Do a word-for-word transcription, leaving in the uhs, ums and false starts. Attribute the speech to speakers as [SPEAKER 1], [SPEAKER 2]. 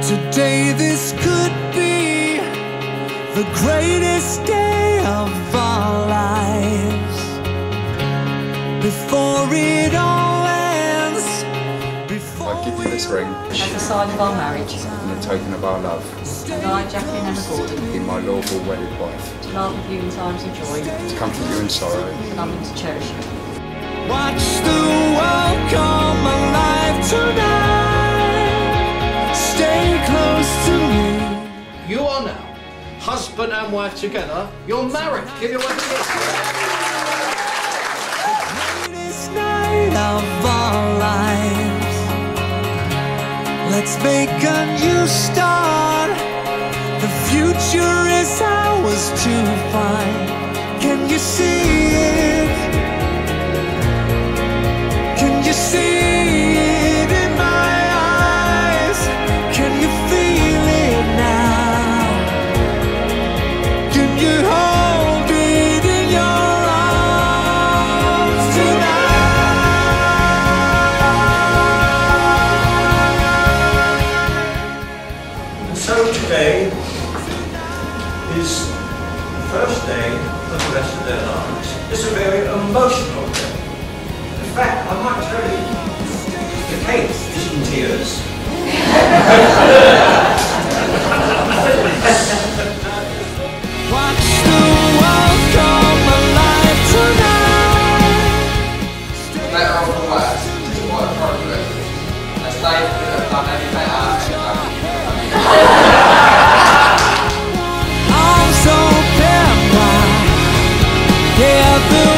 [SPEAKER 1] Today this could be the greatest day of our lives. Before it all ends, before
[SPEAKER 2] I give you this ring
[SPEAKER 3] as a sign of our marriage,
[SPEAKER 2] and a token of our love,
[SPEAKER 3] and I, Jackie David Brady,
[SPEAKER 2] be my lawful wedded wife,
[SPEAKER 3] to laugh with you in times of joy,
[SPEAKER 2] to comfort you in sorrow,
[SPEAKER 3] and love and to cherish you.
[SPEAKER 1] watch the world come alive tonight. Stay close to me.
[SPEAKER 4] You are now husband and wife together. You're married. Give your wife a kiss.
[SPEAKER 1] Greatest night of our lives. Let's make a new start. The future is ours to find. Can you see it? Can you see it in my eyes? Can you feel it now? Can you hold it in your arms tonight?
[SPEAKER 5] So today is the first day of the rest of their lives. It's a very emotional day. In fact, I might tell you, the cake is in tears.
[SPEAKER 1] Watch the world come alive tonight.
[SPEAKER 6] Later on the west, to what appropriate. As they could have done any better.
[SPEAKER 1] Arms open wide, yeah, the